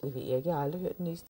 Det ved jeg ikke, jeg har aldrig hørt den næste.